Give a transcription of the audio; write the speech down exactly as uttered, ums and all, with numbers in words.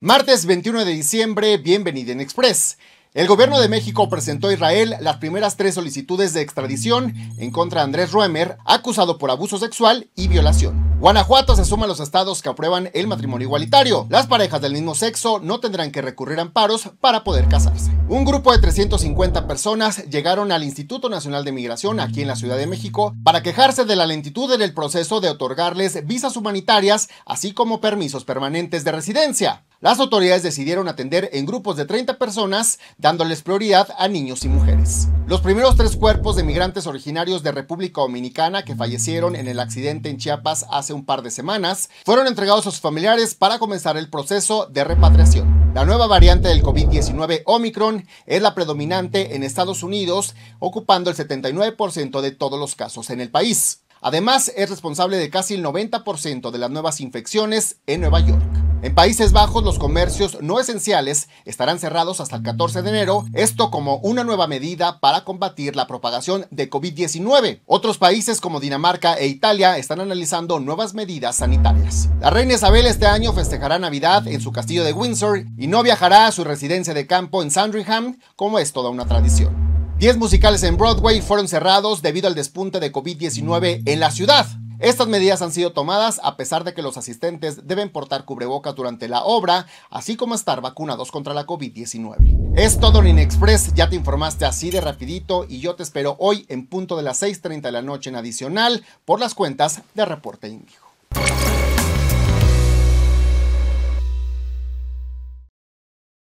Martes veintiuno de diciembre, bienvenido en Express. El gobierno de México presentó a Israel las primeras tres solicitudes de extradición en contra de Andrés Roemer, acusado por abuso sexual y violación. Guanajuato se suma a los estados que aprueban el matrimonio igualitario. Las parejas del mismo sexo no tendrán que recurrir a amparos para poder casarse. Un grupo de trescientas cincuenta personas llegaron al Instituto Nacional de Migración aquí en la Ciudad de México para quejarse de la lentitud en el proceso de otorgarles visas humanitarias, así como permisos permanentes de residencia. Las autoridades decidieron atender en grupos de treinta personas, dándoles prioridad a niños y mujeres. Los primeros tres cuerpos de migrantes originarios de República Dominicana que fallecieron en el accidente en Chiapas hace un par de semanas fueron entregados a sus familiares para comenzar el proceso de repatriación. La nueva variante del COVID diecinueve Omicron es la predominante en Estados Unidos, ocupando el setenta y nueve por ciento de todos los casos en el país. Además, es responsable de casi el noventa por ciento de las nuevas infecciones en Nueva York. En Países Bajos, los comercios no esenciales estarán cerrados hasta el catorce de enero, esto como una nueva medida para combatir la propagación de COVID diecinueve. Otros países como Dinamarca e Italia están analizando nuevas medidas sanitarias. La reina Isabel este año festejará Navidad en su castillo de Windsor y no viajará a su residencia de campo en Sandringham, como es toda una tradición. Diez musicales en Broadway fueron cerrados debido al despunte de COVID diecinueve en la ciudad. Estas medidas han sido tomadas a pesar de que los asistentes deben portar cubrebocas durante la obra, así como estar vacunados contra la COVID diecinueve. Es todo en Express, ya te informaste así de rapidito y yo te espero hoy en punto de las seis treinta de la noche en adicional por las cuentas de Reporte Índigo.